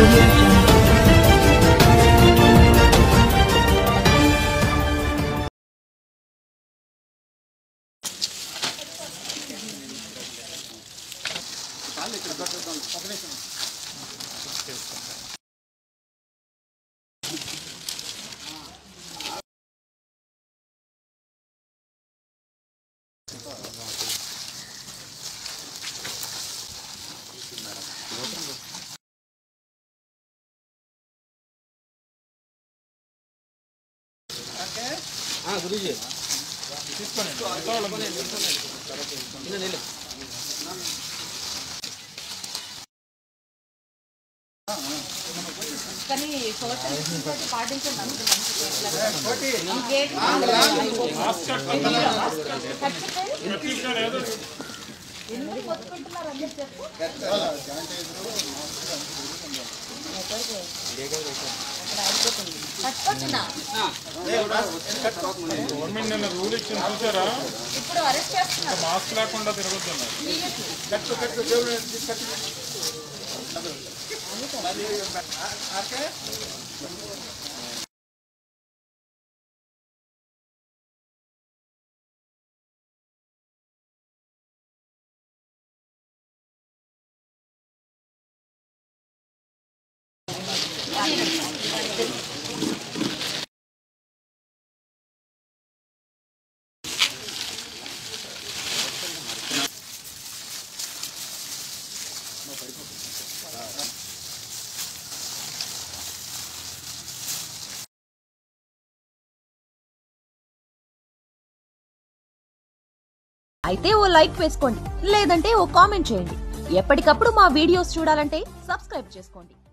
గురుజీ కానీ సోషల్ పాటించండి ఎందుకు కొట్టుకుంటున్నారు అందరు చెప్పు ఇప్పుడు అరెస్ట్ చేస్తున్నారు మాస్క్ లేకుండా తిరగొద్దున్నారు అయితే ఓ లైక్ వేసుకోండి, లేదంటే ఓ కామెంట్ చేయండి. ఎప్పటికప్పుడు మా వీడియోస్ చూడాలంటే సబ్స్క్రైబ్ చేసుకోండి.